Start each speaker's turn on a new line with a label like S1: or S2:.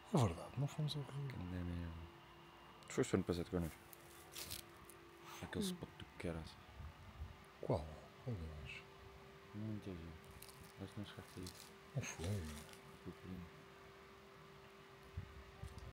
S1: É verdade, não fomos ao Rio.
S2: Tu foste ano passado connosco. Aquele spot do que era assim.
S1: Qual? Qual deles?
S2: Muita gente. Acho que não chegaste aí.